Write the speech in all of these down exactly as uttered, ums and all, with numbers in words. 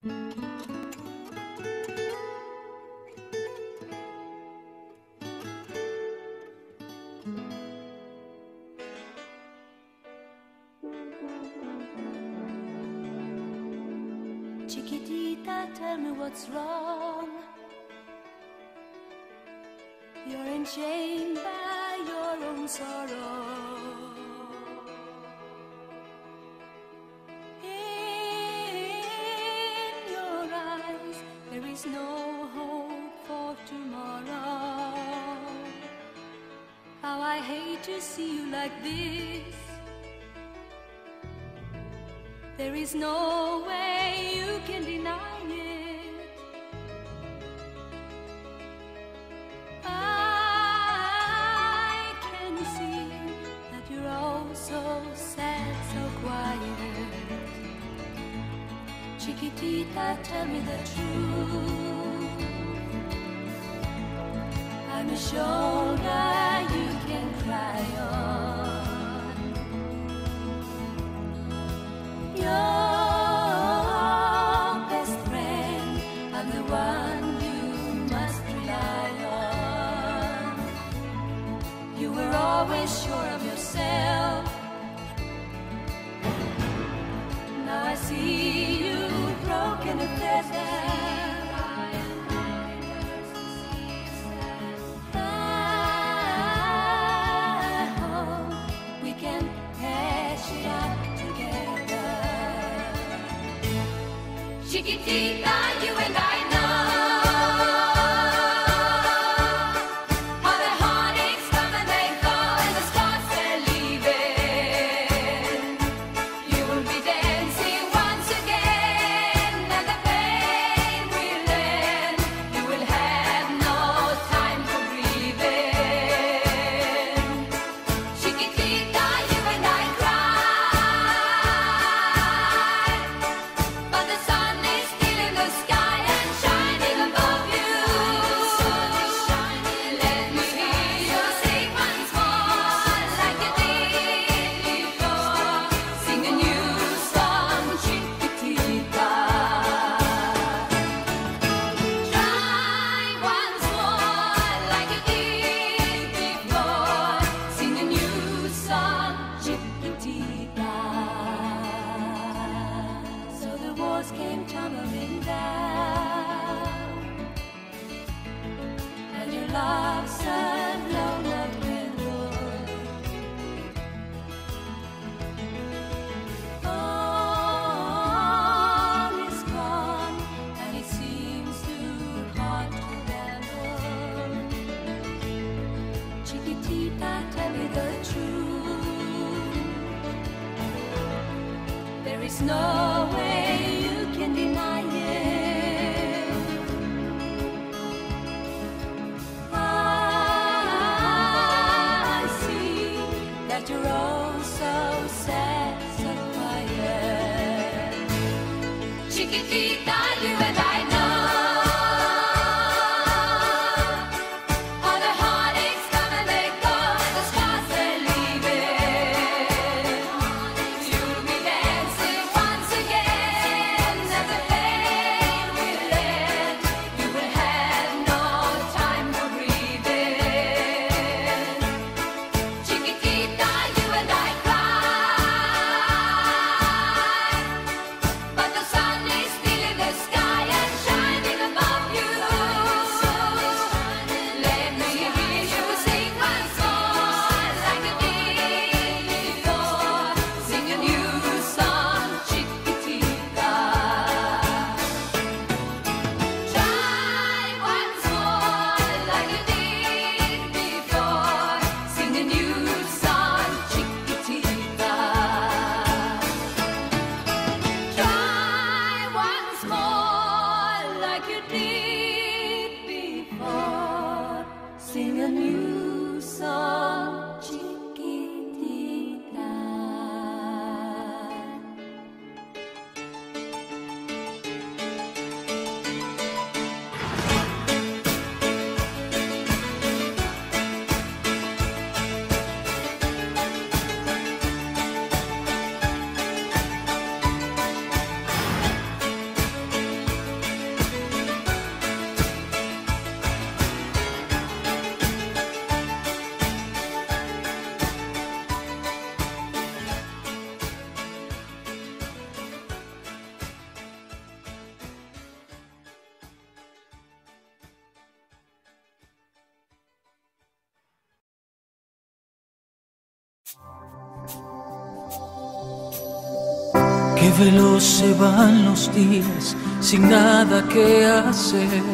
Chiquitita, tell me what's wrong. You're enchained by your own sorrow. In your eyes, there is no hope for tomorrow. How I hate to see you like this. There is no way you can deny it. I can see that you're all so sad, so quiet. Chiquitita, tell me the truth. I'm a shoulder you can cry on. Your best friend, I'm the one you must rely on. You were always sure of yourself. Now I see you broken and feathered. Chiquitita, you and I know how the heartaches come and they go and the stars they're leaving. You will be dancing once again and the pain will end. You will have no time for grieving. Chiquitita, you and I cry, but the sun sky and shining above you. Let me hear you sing once more like you did before. Sing a new song, Chiquitita. Try once more like you did before. Sing a new song, Chiquitita. So the walls came tumbling down, and your love's a blown up window. All is gone, and it seems too hard to handle. Chiquitita, tell me the truth. There is no way you can deny it. I see that you're all so sad, so quiet. Chiquitita, you and I know how the heartaches come and they go and the stars they're leaving. You'll be dancing once again and the pain will end. You will have no time for grieving. Chiquitita, you and I cry, but the sun is still in the Qué veloz se van los días sin nada que hacer.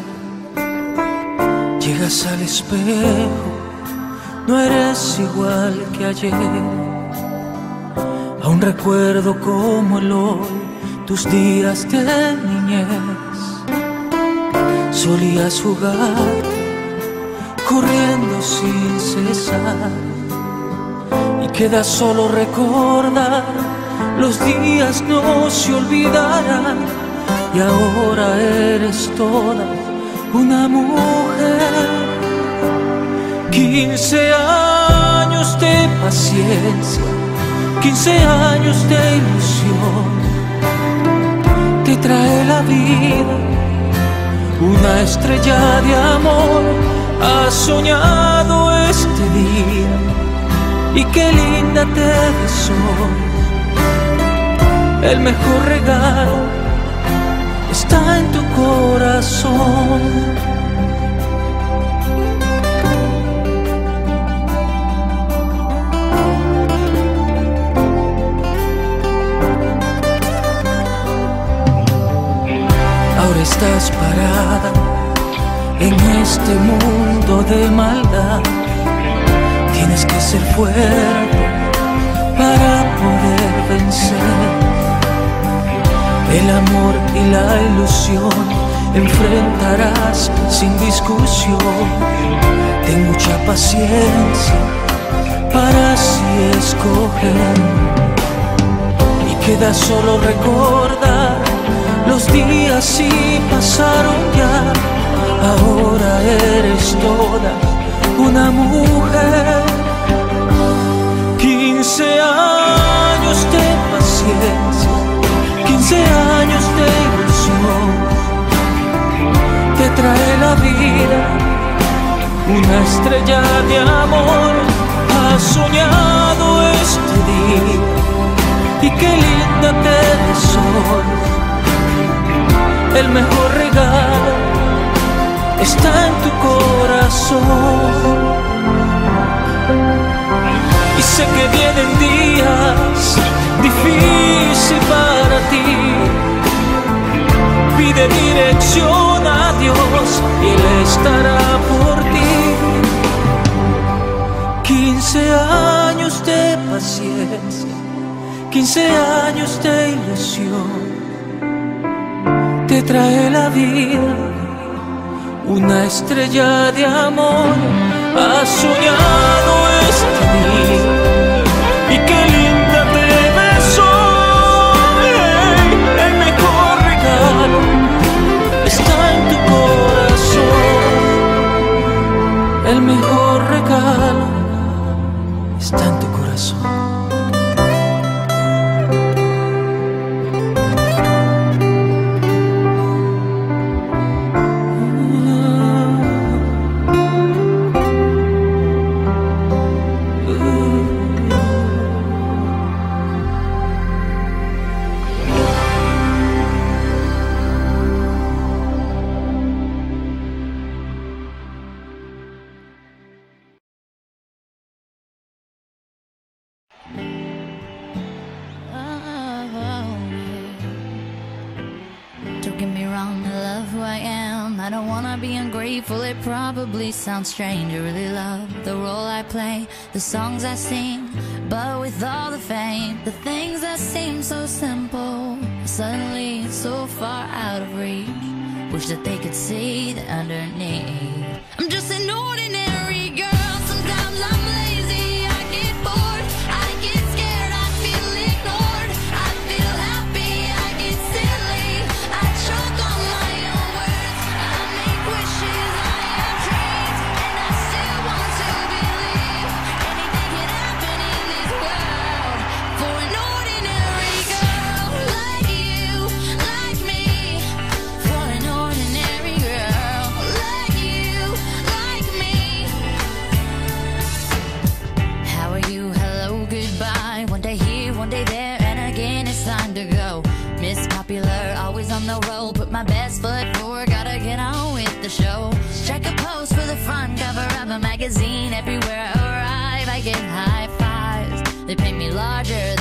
Llegas al espejo, no eres igual que ayer. Aún recuerdo como el hoy tus días de niñez. Solías jugar, corriendo sin cesar, y queda solo recordar. Los días no se olvidarán, y ahora eres toda una mujer. Quince años de paciencia, quince años de ilusión, te trae la vida una estrella de amor. Has soñado este día y qué linda te ves hoy. El mejor regalo está en tu corazón. Ahora estás parada en este mundo de maldad. Tienes que ser fuerte para poder vencer. El amor y la ilusión enfrentarás sin discusión. Ten mucha paciencia para así escoger. Y queda solo recordar los días si pasaron ya. Ahora eres toda una mujer. Quince años de paciencia, quince años de ilusión, te trae la vida una estrella de amor. Has soñado este día y qué linda te ves hoy. El mejor regalo está en tu corazón. Y sé que vienen días difíciles para ti. Pide dirección a Dios y Él estará por ti. Quince años de paciencia, quince años de ilusión, te trae la vida una estrella de amor. Has soñado este día y qué linda te ves hoy. El mejor regalo está en tu corazón. El mejor regalo está en tu corazón. It probably sounds strange. I really love the role I play, the songs I sing, but with all the fame, the things that seem so simple suddenly so far out of reach. Wish that they could see the underneath. I'm just an ordinary girl. Sometimes I'm lazy, I get bored, I get scared, I feel ignored, I feel happy, I get silly, I choke on my own words, I make wishes, on the road, put my best foot forward, gotta get on with the show. Strike a pose for the front cover of a magazine. Everywhere I arrive, I get high fives. They paint me larger